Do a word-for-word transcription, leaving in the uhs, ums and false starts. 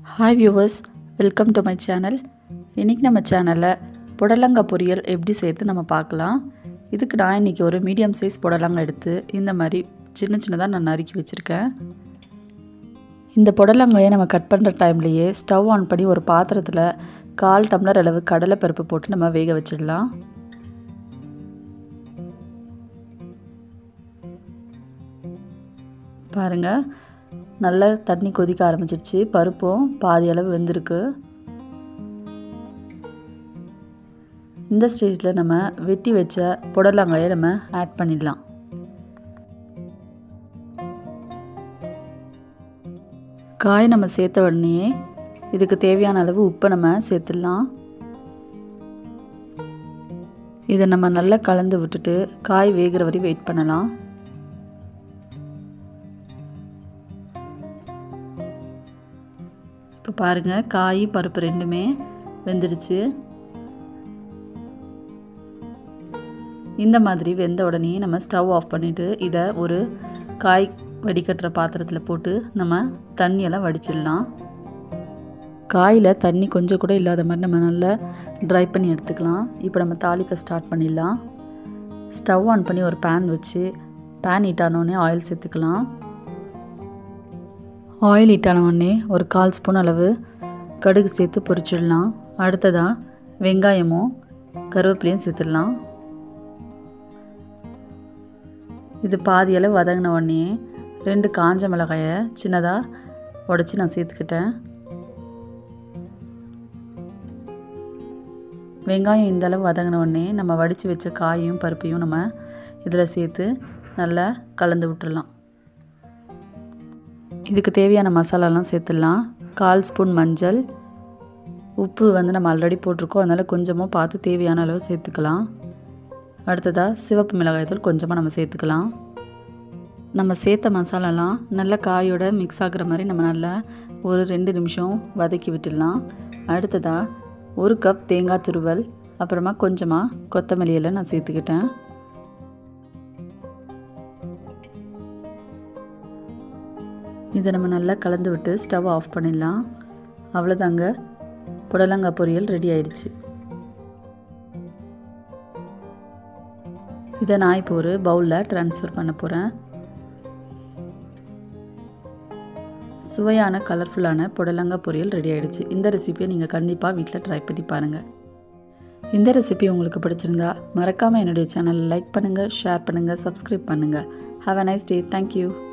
Hi viewers, welcome to my channel. இன்னைக்கு நம்ம சேனல்ல புடலங்காய் பொரியல் எப்படி செய்யறது நம்ம பார்க்கலாம். இதுக்கு நான் இன்னைக்கு ஒரு மீடியம் சைஸ் புடலங்காய் எடுத்து இந்த மாதிரி சின்ன சின்னதா நான் நறுக்கி வச்சிருக்கேன். இந்த புடலங்காயை நம்ம கட் பண்ற டைம்லயே ஸ்டவ் ஆன் பண்ணி ஒரு பாத்திரத்துல கால் டம்ளர் அளவு கடலை பருப்பு போட்டு நம்ம வேக வச்சிடலாம். பாருங்க, நல்ல தண்ணி கொதிக்க ஆரம்பிச்சிருச்சு. பருப்பும் பாதி அளவு வெந்திருக்கு. இந்த ஸ்டேஜில் நம்ம வெட்டி வச்ச புடலங்காயை நம்ம ஆட் பண்ணிடலாம். காய் நம்ம சேர்த்த உடனே இதுக்கு தேவையான அளவு உப்பை நம்ம சேர்த்துடலாம். இதை நம்ம நல்லா கலந்து விட்டுட்டு காய் வேகிற வரை வெயிட் பண்ணலாம். இப்போ பாருங்கள், காய் பருப்பு ரெண்டுமே வெந்துடுச்சு. இந்த மாதிரி வெந்த உடனே நம்ம ஸ்டவ் ஆஃப் பண்ணிவிட்டு இதை ஒரு காய் வடிகட்டுற பாத்திரத்தில் போட்டு நம்ம தண்ணியெல்லாம் வடிச்சிடலாம். காயில் தண்ணி கொஞ்சம் கூட இல்லாத மாதிரி நம்ம நல்லா ட்ரை பண்ணி எடுத்துக்கலாம். இப்போ நம்ம தாளிக்க ஸ்டார்ட் பண்ணிடலாம். ஸ்டவ் ஆன் பண்ணி ஒரு பேன் வச்சு பேன் ஹீட் ஆனோடனே ஆயில் சேர்த்துக்கலாம். ஆயில் ஹீட் ஆன உடனே ஒரு கால் ஸ்பூன் அளவு கடுகு சேர்த்து பொரிச்சிடலாம். அடுத்ததாக வெங்காயமும் கருவேப்பிலையும் சேர்த்துடலாம். இது பாதி அளவு வதங்கின உடனே ரெண்டு காஞ்ச மிளகாயை சின்னதாக உடச்சி நான் சேர்த்துக்கிட்டேன். வெங்காயம் இந்த அளவு வதங்கின உடனே நம்ம வடித்து வச்ச காயும் பருப்பையும் நம்ம இதில் சேர்த்து நல்லா கலந்து விட்டுடலாம். இதுக்கு தேவையான மசாலாலாம் சேர்த்துடலாம். கால் ஸ்பூன் மஞ்சள், உப்பு வந்து நம்ம ஆல்ரெடி போட்டிருக்கோம், அதனால் கொஞ்சமாக பார்த்து தேவையான அளவு சேர்த்துக்கலாம். அடுத்ததாக சிவப்பு மிளகாய் தூள் கொஞ்சமாக நம்ம சேர்த்துக்கலாம். நம்ம சேர்த்த மசாலாலாம் நல்லா காயோட மிக்ஸ் ஆகிற மாதிரி நம்ம நல்லா ஒரு ரெண்டு நிமிஷம் வதக்கி விட்டுடலாம். அடுத்ததாக ஒரு கப் தேங்காய் துருவல், அப்புறமா கொஞ்சமாக கொத்தமல்லி இலை நான் சேர்த்துக்கிட்டேன். இதை நம்ம நல்லா கலந்து விட்டு ஸ்டவ் ஆஃப் பண்ணிடலாம். அவ்வளோதாங்க, புடலங்காய் பொரியல் ரெடி ஆயிடுச்சு. இதை நான் இப்போ ஒரு பவுலில் ட்ரான்ஸ்ஃபர் பண்ண போகிறேன். சுவையான கலர்ஃபுல்லான புடலங்காய் பொரியல் ரெடி ஆயிடுச்சு. இந்த ரெசிபியை நீங்கள் கண்டிப்பாக வீட்டில் ட்ரை பண்ணி பாருங்கள். இந்த ரெசிபி உங்களுக்கு பிடிச்சிருந்தா மறக்காமல் என்னுடைய சேனலை லைக் பண்ணுங்கள், ஷேர் பண்ணுங்கள், சப்ஸ்கிரைப் பண்ணுங்கள். Have a nice day. Thank you.